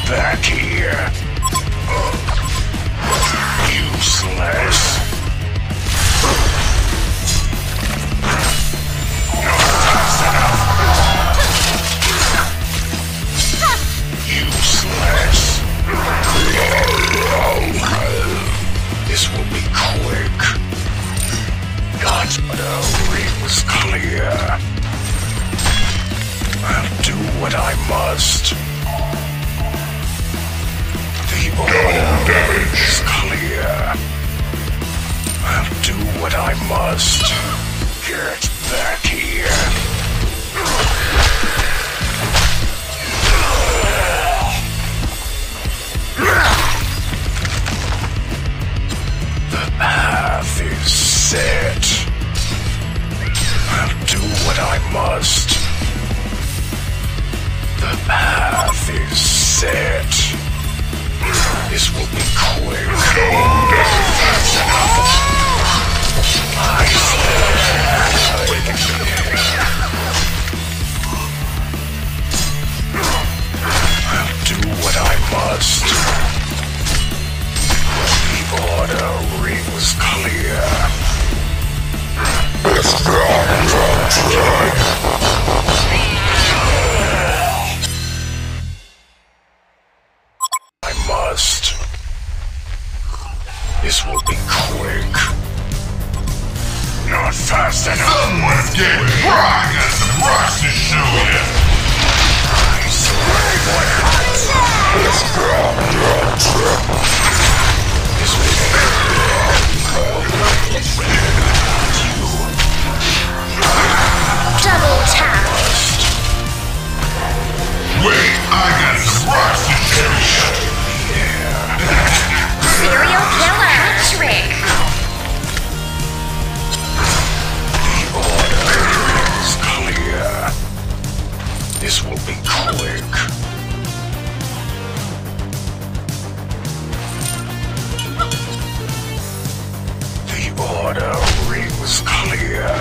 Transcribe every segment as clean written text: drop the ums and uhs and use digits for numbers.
back here. Useless. Not fast enough. Useless. This will be quick. God's rings clear. I'll do what I must. The order is clear. I'll do what I must. Get back here. The path is set. I'll do what I must. The path is set. This will be quick. Fast enough. I I'll do what I must. The order rings clear. I must. This will be quick. Not fast enough. Someone's getting dry. I got some rocks to show you. I swear what this will be Double tap. Wait, I got some rocks to show you. Serial killer. Trick. The order is clear. This will be quick. The order rings clear.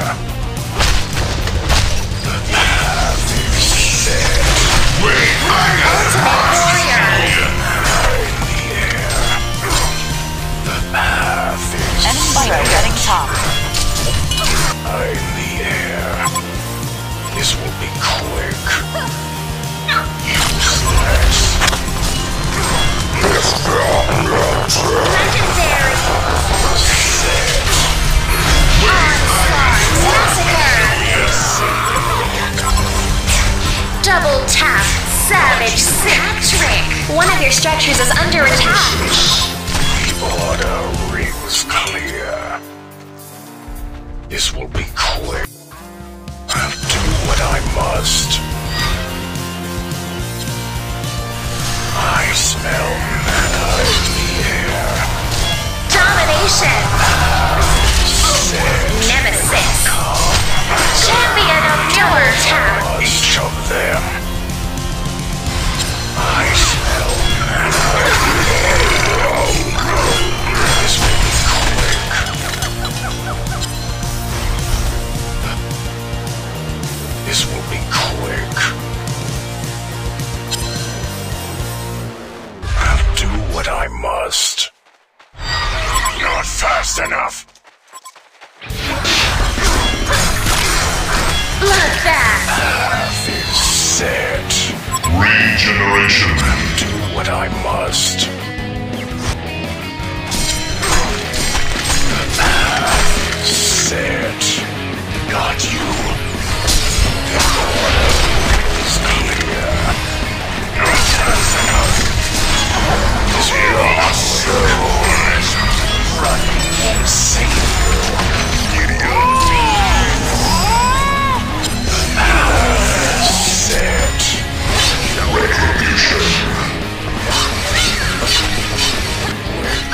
The path is set. Wait, I got some rocks to show you. In the air. The path is Enemy burrow getting top. in the air. This will be quick. Useless. Legendary. Set. Massacre. Double tap. Savage trick. One of your structures is under attack. The order rings clear. This will be quick. I'll do what I must. I smell mana in the air. Domination. Set. Nemesis. Champion of double tap. Each of them. I smell mana in the air. This will be quick. This will be quick. I'll do what I must. Not fast enough. Bloodbath. Path is set. Regeneration. Do what I must. The path is set. Got you. The order is clear. Not fast enough. This will be quick. Running won't save you. The path is set. Retribution. Quick.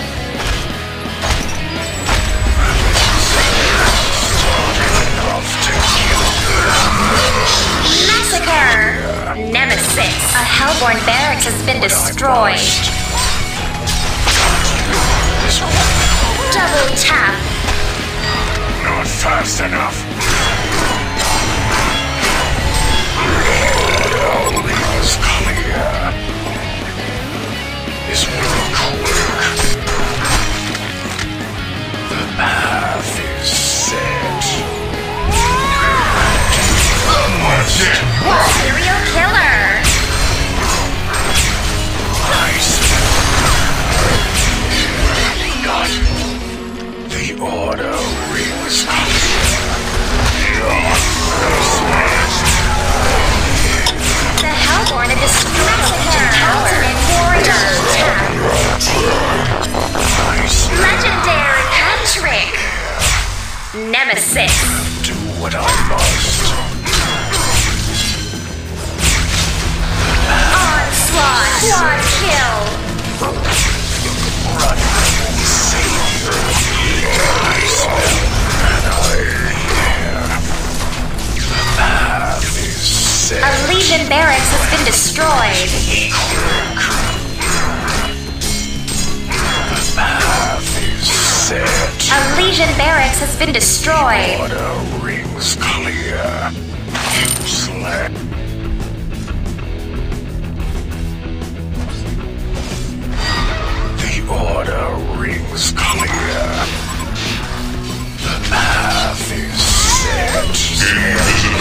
Enough to kill. Massacre. Nemesis. A Hellborn barracks has been destroyed. This will Double tap. not fast enough. All is clear. Nemesis. Do what I must. Onslaught. Quad kill. Run, savior. I smell mana in the air. The path is set. A Legion barracks has been destroyed. The path is set. A Legion barracks has been destroyed. Order rings clear. Useless. The order rings clear. The path is set.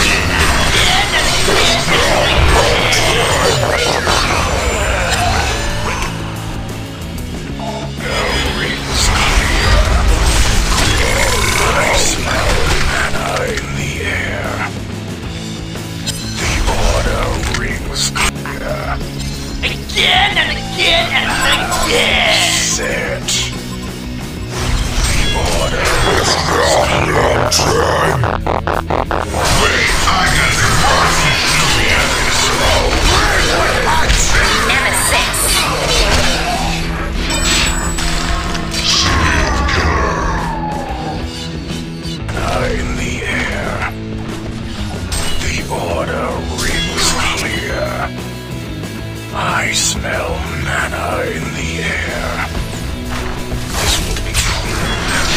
Rings clear. I smell mana in the air. The order rings clear. Again and again and again! Set. The order rings clear. Wait, I got the rush to Nemesis. In the air. The order rings clear. I smell mana in the air. This will be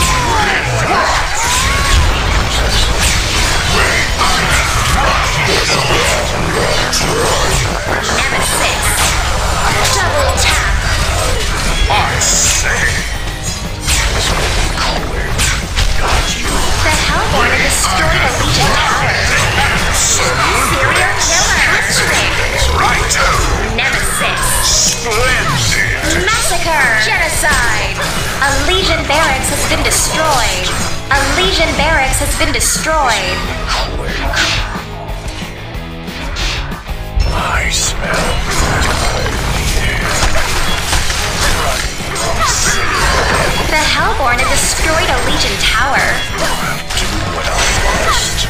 Nemesis. Double tap. I say. This will be quick. Got you. The Hellborn have destroyed a Legion tower. Serial killer. Hat-trick. Right. Nemesis. Splendid. Massacre. Genocide. A Legion barracks has been destroyed. A Legion barracks has been destroyed. Quick. I smell mana in the air. The Hellborn have destroyed a Legion tower. Do what I must.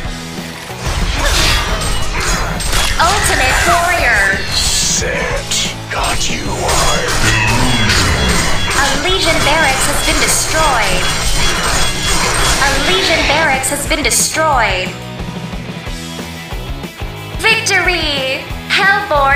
Ultimate warrior. Set. Got you hard. A Legion barracks has been destroyed. A Legion barracks has been destroyed. Victory! Hellborn